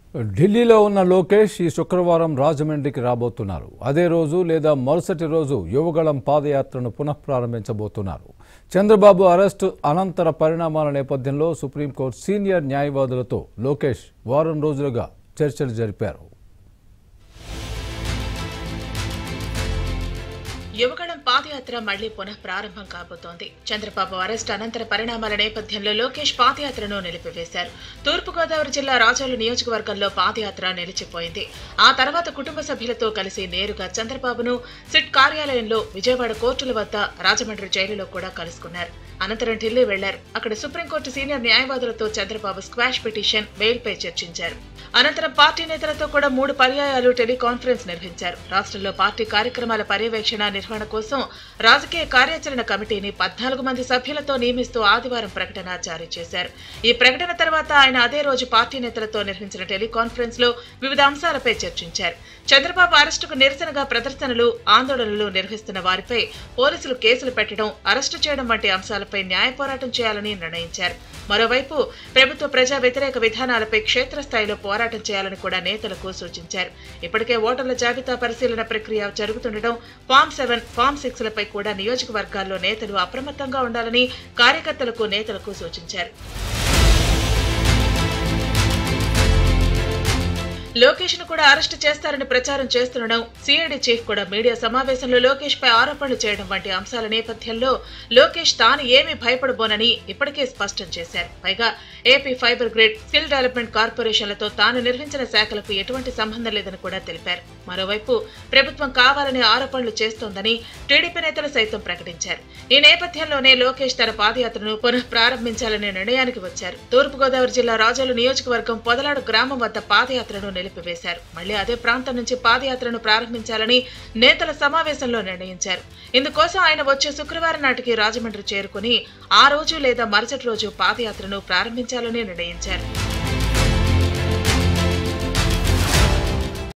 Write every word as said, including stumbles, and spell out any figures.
ఢిల్లీలో ఉన్న లోకేష్ ఈ శుక్రవారం రాజమండ్రికి రాబోతున్నారు. అదే రోజు లేదా మరుసటి రోజు యువగళం పాదయాత్రను పునః ప్రారంభించబోతున్నారు. చంద్రబాబు అరెస్టు అనంతర పరిణామాల నేపథ్యంలో సుప్రీంకోర్టు సీనియర్ న్యాయవాదులతో లోకేష్ వారం రోజులుగా చర్చలు జరిపారు. యువగళం పాదయాత్ర మళ్లీ పునః ప్రారంభం కాబోతోంది. చంద్రబాబు అరెస్టు అనంతర పరిణామాల నేపథ్యంలో లోకేష్ పాదయాత్రను నిలిపివేశారు. తూర్పుగోదావరి జిల్లా రాజోలు నియోజకవర్గంలో పాదయాత్ర నిలిచిపోయింది. ఆ తర్వాత కుటుంబ సభ్యులతో కలిసి నేరుగా చంద్రబాబును సిట్ కార్యాలయంలో, విజయవాడ కోర్టుల వద్ద, రాజమండ్రి జైలులో కూడా కలుసుకున్నారు. అనంతరం ఢిల్లీ వెళ్లారు. అక్కడ సుప్రీంకోర్టు సీనియర్ న్యాయవాదులతో చంద్రబాబు స్క్వాష్ పిటిషన్, బెయిల్పై చర్చించారు. అనంతరం పార్టీ నేతలతో కూడా మూడు పర్యాయాలు టెలికాన్ఫరెన్స్ నిర్వహించారు. రాష్ట్రంలో పార్టీ కార్యక్రమాల పర్యవేక్షణ, నిర్వహణ కోసం రాజకీయ కార్యాచరణ కమిటీని పద్నాలుగు మంది సభ్యులతో నియమిస్తూ ఆదివారం ప్రకటన జారీ చేశారు. ఈ ప్రకటన తర్వాత ఆయన అదే రోజు పార్టీ నేతలతో నిర్వహించిన టెలికాన్ఫరెన్స్ లో వివిధ అంశాలపై చర్చించారు. చంద్రబాబు అరెస్టుకు నిరసనగా ప్రదర్శనలు, ఆందోళనలు నిర్వహిస్తున్న వారిపై పోలీసులు కేసులు పెట్టడం, అరెస్టు చేయడం వంటి అంశాలపై న్యాయ పోరాటం చేయాలని నిర్ణయించారు. మరోవైపు ప్రభుత్వ ప్రజా వ్యతిరేక విధానాలపై క్షేత్రస్థాయిలో పోరాటం చేయాలని కూడా నేతలకు సూచించారు. ఇప్పటికే ఓటర్ల జాబితా పరిశీలన ప్రక్రియ జరుగుతుండటం, ఫామ్ సెవెన్, ఫామ్ సిక్స్ లపై కూడా నియోజకవర్గాల్లో నేతలు అప్రమత్తంగా ఉండాలని కార్యకర్తలకు, నేతలకు సూచించారు. లోకేష్ ను కూడా అరెస్టు చేస్తారని ప్రచారం చేస్తుండడం, సిఐడి చీఫ్ కూడా మీడియా సమావేశంలో లోకేష్ పై ఆరోపణలు చేయడం వంటి అంశాల నేపథ్యంలో లోకేష్ తాను ఏమీ భయపడబోనని ఇప్పటికే స్పష్టం చేశారు. పైగా AP fibre grid, skill development కార్పొరేషన్లతో తాను నిర్వహించిన శాఖలకు ఎటువంటి సంబంధం లేదని కూడా తెలిపారు. మరోవైపు ప్రభుత్వం కావాలని ఆరోపణలు చేస్తోందని టీడీపీ నేతలు సైతం ప్రకటించారు. ఈ నేపథ్యంలోనే లోకేష్ తన పాదయాత్రను పునః ప్రారంభించాలనే నిర్ణయానికి వచ్చారు. తూర్పుగోదావరి జిల్లా రాజోలు నియోజకవర్గం పొదలాడు గ్రామం వద్ద పాదయాత్రను నిలిపివేశారు. మళ్లీ అదే ప్రాంతం నుంచి పాదయాత్రను ప్రారంభించాలని నేతల సమావేశంలో నిర్ణయించారు. ఇందుకోసం ఆయన వచ్చే శుక్రవారం నాటికి రాజమండ్రి చేరుకుని ఆ రోజు లేదా మరుసటి రోజు పాదయాత్రను ప్రారంభించాలని నిర్ణయించారు.